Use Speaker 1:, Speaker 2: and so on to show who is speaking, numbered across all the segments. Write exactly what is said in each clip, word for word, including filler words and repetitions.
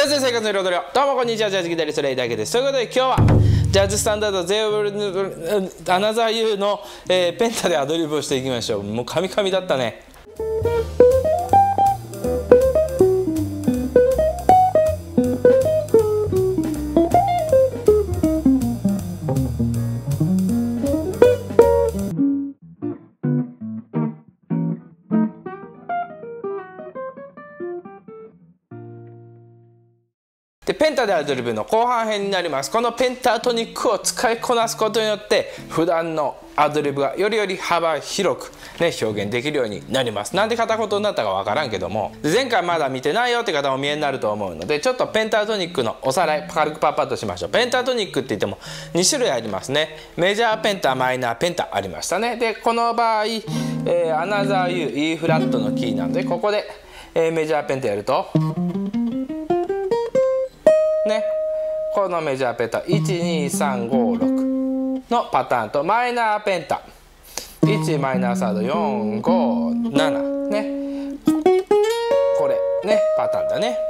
Speaker 1: ジャズ生活の彩りを。どうもこんにちは、ジャズギタリストレイだけです。ということで今日はジャズスタンダードゼオブルアナザーユーの、えー、ペンタでアドリブをしていきましょう。もうカミカミだったね。でペンタでアドリブの後半編になります。このペンタトニックを使いこなすことによって普段のアドリブがよりより幅広く、ね、表現できるようになります。なんで片言になったかわからんけども、前回まだ見てないよって方もお見えになると思うので、ちょっとペンタトニックのおさらい軽くパッパッとしましょう。ペンタトニックって言ってもに種類ありますね。メジャーペンタ、マイナーペンタありましたね。でこの場合、えー、アナザーユー E フラットのキーなので、ここで、えー、メジャーペンタやるとね、このメジャーペンタいちにさんごろくのパターンと、マイナーペンタいちマイナーサードよんごななね、これねパターンだね。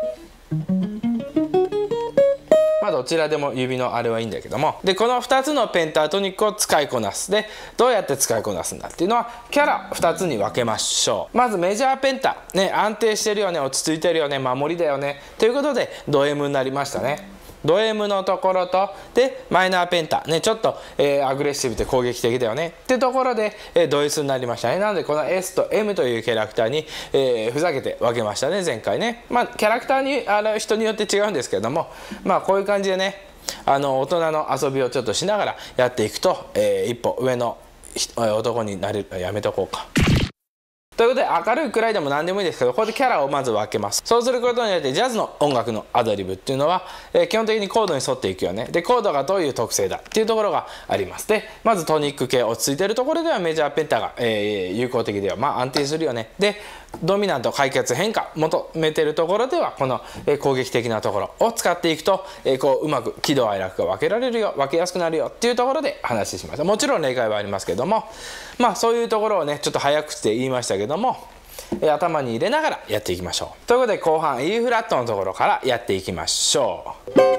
Speaker 1: まあどちらでも指のあれはいいんだけども、でこのふたつのペンタトニックを使いこなす。でどうやって使いこなすんだっていうのはキャラふたつに分けましょう。まずメジャーペンタね、安定してるよね、落ち着いてるよね、守りだよねということでド M になりましたね。ド M のところと、でマイナーペンタね、ちょっと、えー、アグレッシブで攻撃的だよねってところで、えー、ド S になりましたね。なのでこの S と M というキャラクターに、えー、ふざけて分けましたね、前回ね。まあキャラクターにあの人によって違うんですけれども、まあこういう感じでね、あの大人の遊びをちょっとしながらやっていくと、えー、一歩上の男になれる。やめとこうか。ということで明るいくらいでも何でもいいですけど、ここでキャラをまず分けます。そうすることによってジャズの音楽のアドリブっていうのは、えー、基本的にコードに沿っていくよね。でコードがどういう特性だっていうところがあります。でまずトニック系落ち着いてるところではメジャーペンタが、えー、有効的ではまあ安定するよね。でドミナント解決変化求めてるところではこの、えー、攻撃的なところを使っていくと、えー、こううまく喜怒哀楽が分けられるよ、分けやすくなるよっていうところで話しました。もちろん例外はありますけども、まあそういうところをねちょっと早口で言いましたけども、頭に入れながらやっていきましょう。ということで後半 E フラットのところからやっていきましょ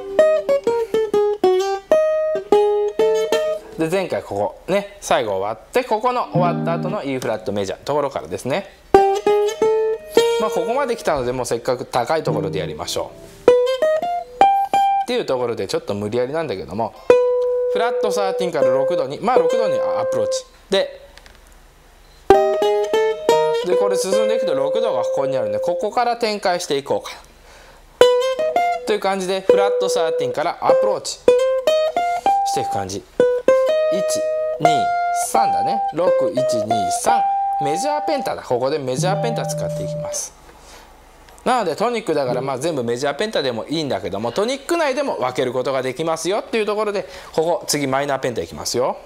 Speaker 1: う。で前回ここね最後終わって、ここの終わった後の E フラットメジャーのところからですね。まあここまで来たのでもうせっかく高いところでやりましょうっていうところで、ちょっと無理やりなんだけども、フラットじゅうさんからろくどに、まあろくどにアプローチででこれ進んでいくとろくどがここにあるんで、ここから展開していこうかという感じで、フラットじゅうさんからアプローチしていく感じ。いちにさんだね、ろくいちにさんメジャーペンタだ。ここでメジャーペンタ使っていきます。なのでトニックだからまあ全部メジャーペンタでもいいんだけども、トニック内でも分けることができますよっていうところで、ここ次マイナーペンタいきますよ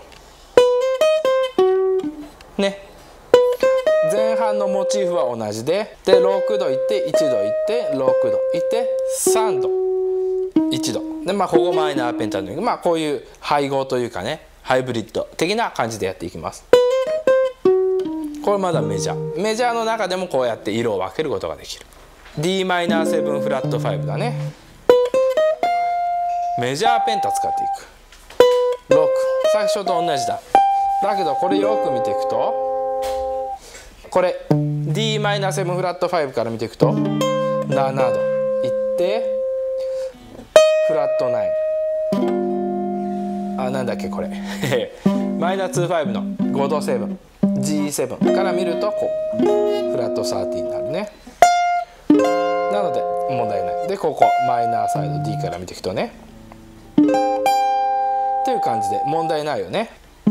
Speaker 1: ね。前半のモチーフは同じで、でろくどいっていちどいってろくどいってさんどいちどで、まあここマイナーペンタの、まあこういう配合というかね、ハイブリッド的な感じでやっていきます。これまだメジャーメジャーの中でもこうやって色を分けることができる。 ディーマイナーセブン フラットごだね。メジャーペンタ使っていく。ろく最初と同じだ。だけどこれよく見ていくと、これ ディーマイナーセブン フラットごから見ていくとななどいってフラットきゅう、あなんだっけこれマイナーにじゅうごのごどセブン ジーセブン から見るとこうフラットじゅうさんになるね。なので問題ない。でここマイナーサイド D から見ていくとねっていう感じで問題ないよね。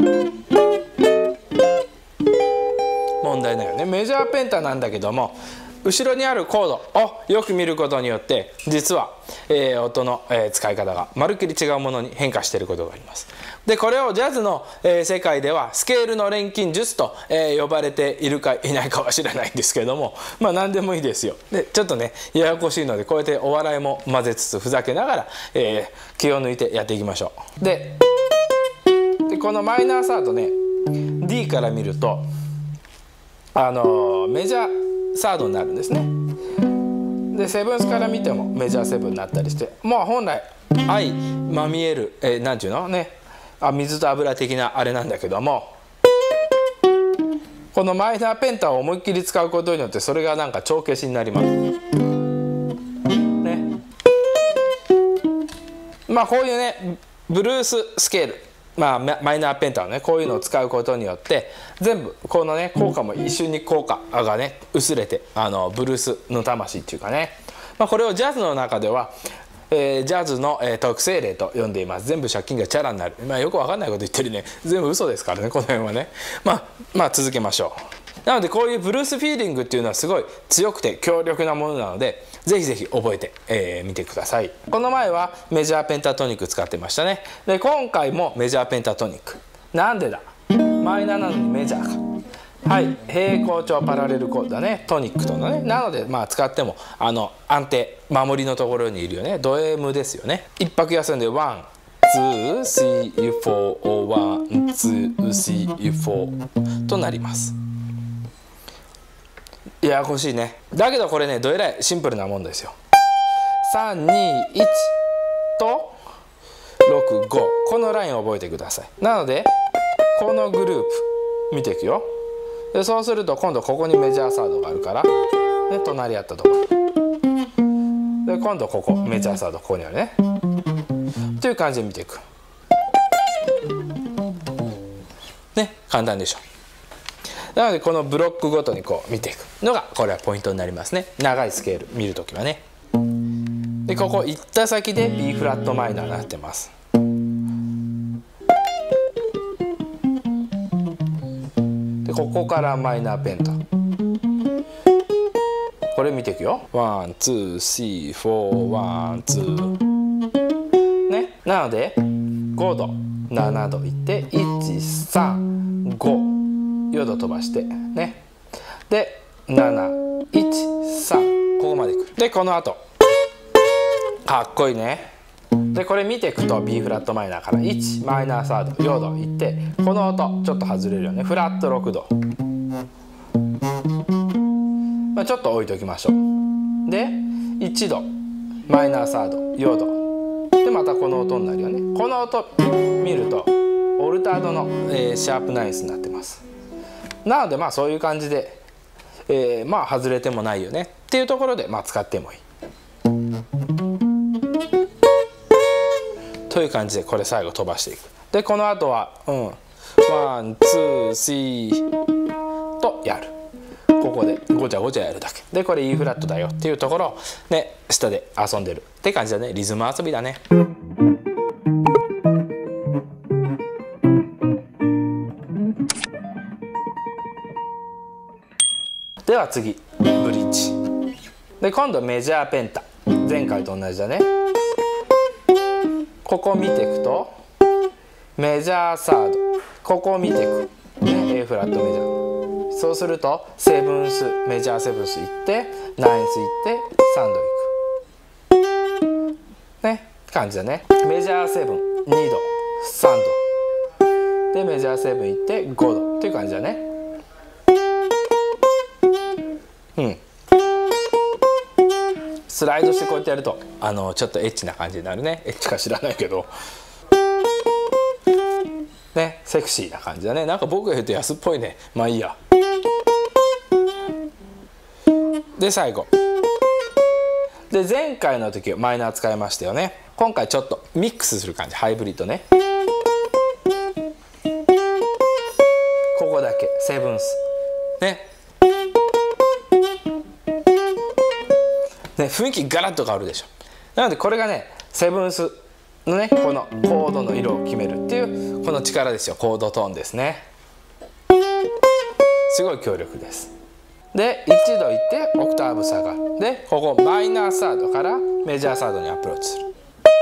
Speaker 1: 問題ないよね。メジャーペンタなんだけども、後ろにあるコードをよく見ることによって実は、えー、音の、えー、使い方がまるっきり違うものに変化していることがあります。でこれをジャズの、えー、世界ではスケールの錬金術と、えー、呼ばれているかいないかは知らないんですけども、まあ何でもいいですよ。でちょっとねややこしいので、こうやってお笑いも混ぜつつふざけながら、えー、気を抜いてやっていきましょう。ででこのマイナーサードね D から見るとあのー、メジャーサードになるんですね。 でセブンスから見てもメジャーセブンになったりして、まあ本来相まみえる、えー、なんていうのね、あ水と油的なあれなんだけども、このマイナーペンタを思いっきり使うことによってそれがなんか帳消しになりますね。まあこういうねブルーススケール、まあ、マイナーペンタをねこういうのを使うことによって全部このね効果も一瞬に効果がね薄れて、あのブルースの魂っていうかね、まあ、これをジャズの中では、えー、ジャズの、えー、特性例と呼んでいます。全部借金がチャラになる、まあ、よくわかんないこと言ってるね、全部嘘ですからねこの辺はね。まあまあ続けましょう。なのでこういうブルースフィーリングっていうのはすごい強くて強力なものなので、ぜひぜひ覚えてみ、えー、てください。この前はメジャーペンタトニック使ってましたね。で今回もメジャーペンタトニック。なんでだ、マイナーなのにメジャーか。はい、平行調パラレルコードだね、トニックとのね。なのでまあ使ってもあの安定守りのところにいるよね。ド M ですよね。一拍休んでワンツースリーフォーワンツースリーフォーとなります。ややこしいね。だけどこれねどえらいシンプルなもんですよ。さんにいちとろくご、このラインを覚えてください。なのでこのグループ見ていくよ。でそうすると今度ここにメジャーサードがあるから、ね、隣り合ったところで今度ここメジャーサードここにあるねという感じで見ていくね。簡単でしょ。なのでこのブロックごとにこう見ていくのがこれはポイントになりますね。長いスケール見るときはね。でここ行った先で B フラットマイナーになってます。でここからマイナーペンタ、これ見ていくよ。ワンツースリーフォーワンツーね。なのでごどななどいっていちさんごよど飛ばしてね。でなないちさんここまでいく。でこの後かっこいいね。でこれ見ていくと B フラットマイナーからいちマイナーサードよどいって、この音ちょっと外れるよね。フラットろくど、まあ、ちょっと置いときましょう。でいちどマイナーサードよどでまたこの音になるよね。この音見るとオルタードの、えー、シャープナインスになってます。なのでまあそういう感じで、えー、まあ外れてもないよねっていうところでまあ使ってもいいという感じで、これ最後飛ばしていく。でこの後はうんワンツースリーとやる。ここでごちゃごちゃやるだけで、これ E フラットだよっていうところをね下で遊んでるって感じだね。リズム遊びだね。では次ブリッジで、今度メジャーペンタ、前回と同じだね。ここ見ていくとメジャーサード、ここを見ていく、ね、A フラットメジャー。そうするとセブンスメジャーセブンスいってナインスいってサンドいくね感じだね。メジャーセブンにどさんどでメジャーセブンいってごどっていう感じだね。うんスライドしてこうやってやるとあのちょっとエッチな感じになるね。エッチか知らないけどね、セクシーな感じだね。なんか僕が言うと安っぽいね。まあいいや。で最後で前回の時はマイナー使いましたよね。今回ちょっとミックスする感じ、ハイブリッドね。ここだけセブンスね。ね、雰囲気ガラッと変わるでしょ。なのでこれがねセブンスのねこのコードの色を決めるっていうこの力ですよ。コードトーンですね。すごい強力です。でいちどいってオクターブ下がる。でここマイナーサードからメジャーサードにアプローチする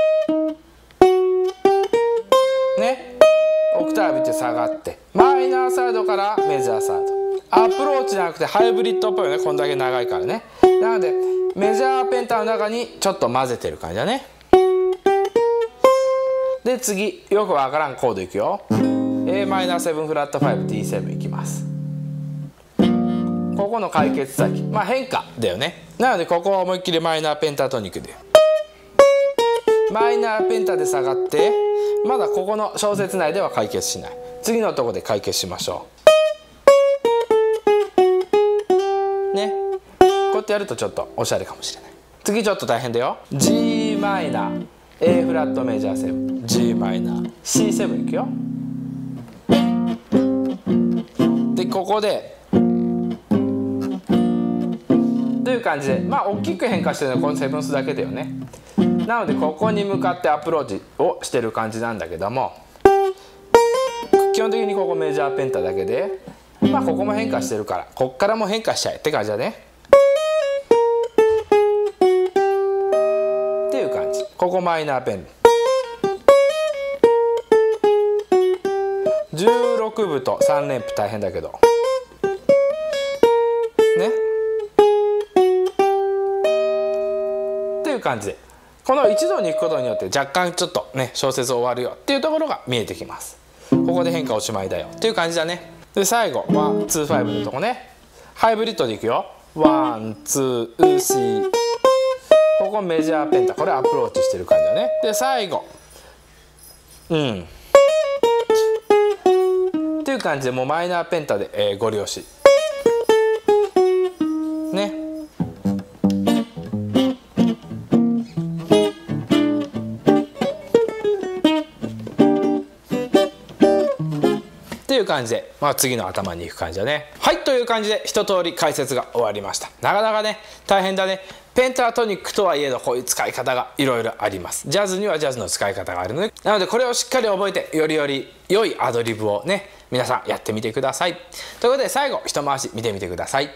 Speaker 1: ね。オクターブって下がってマイナーサードからメジャーサード、アプローチじゃなくてハイブリッドっぽいよね。こんだけ長いからね。なのでメジャーペンタの中にちょっと混ぜてる感じだね。で次よくわからんコードいくよ。 エーマイナーセブン フラットファイブ ディーセブン いきます。ここの解決先、まあ変化だよね。 なのでここは思いっきりマイナーペンタトニックでマイナーペンタで下がって、まだここの小節内では解決しない。次のとこで解決しましょうね。こうやってやるとちょっとおしゃれかもしれない。次ちょっと大変だよ。 G マイナー A フラットメジャーセブン G マイナー シーセブン いくよ。でここでという感じで、まあ大きく変化してるのはこのセブンスだけだよね。なのでここに向かってアプローチをしてる感じなんだけども、基本的にここメジャーペンタだけで、まあここも変化してるからこっからも変化しちゃえって感じだね。っていう感じ。ここマイナーペンじゅうろくぶとさん連符大変だけどね。っていう感じでこの一度に行くことによって若干ちょっとね小説終わるよっていうところが見えてきます。ここで変化おしまいだよっていう感じだね。で最後ワンツーファイブのとこね、ハイブリッドでいくよ。ワンツーシー、ここメジャーペンタ、これアプローチしてる感じだね。で最後うんっていう感じでもうマイナーペンタで、えー、ご利用しね。っていう感じで、まあ、次の頭に行く感じだね。はい、という感じで一通り解説が終わりました。なかなかね大変だね。ペンタトニックとはいえどこういう使い方がいろいろあります。ジャズにはジャズの使い方があるので、なのでこれをしっかり覚えてよりより良いアドリブをね皆さんやってみてください。ということで最後一回し見てみてください。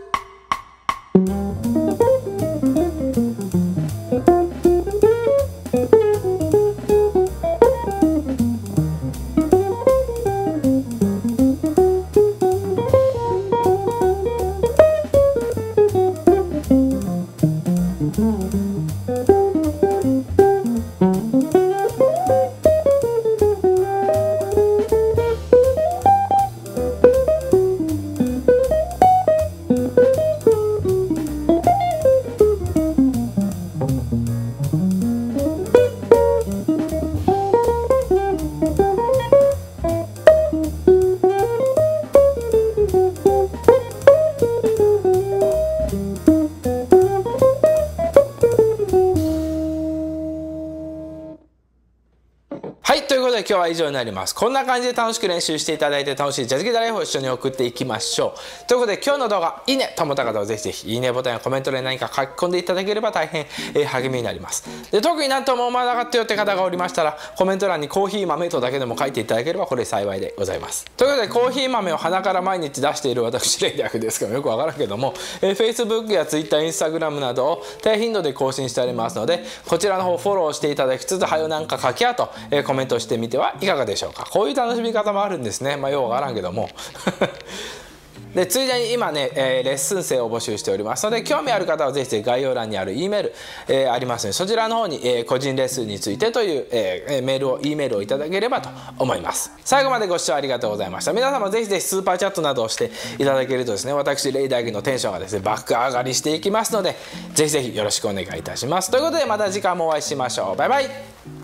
Speaker 1: はい、ということで今日は以上になります。こんな感じで楽しく練習していただいて楽しいジャズギターライフを一緒に送っていきましょう。ということで今日の動画いいねと思った方はぜひぜひいいねボタンやコメントで何か書き込んでいただければ大変、えー、励みになります。で特になんとも思わなかったよって方がおりましたらコメント欄にコーヒー豆とだけでも書いていただければこれ幸いでございます。ということでコーヒー豆を鼻から毎日出している私レイダーですけどよくわからんけども、えー、Facebook や Twitter、Instagram などを低頻度で更新しておりますのでこちらの方フォローしていただきつつはよなんか書きやと、えー、コメントしてみてはいかがでしょうか。こういう楽しみ方もあるんですね。まあようわからんけどもでついでに今ね、えー、レッスン生を募集しておりますので興味ある方はぜひぜひ概要欄にある E メール、えー、ありますのでそちらの方に、えー、個人レッスンについてという、えー、メールを E メールをいただければと思います。最後までご視聴ありがとうございました。皆様ぜひぜひスーパーチャットなどをしていただけるとですね私レイダーギのテンションがですね爆上がりしていきますのでぜひぜひよろしくお願いいたします。ということでまた次回もお会いしましょう。バイバイ。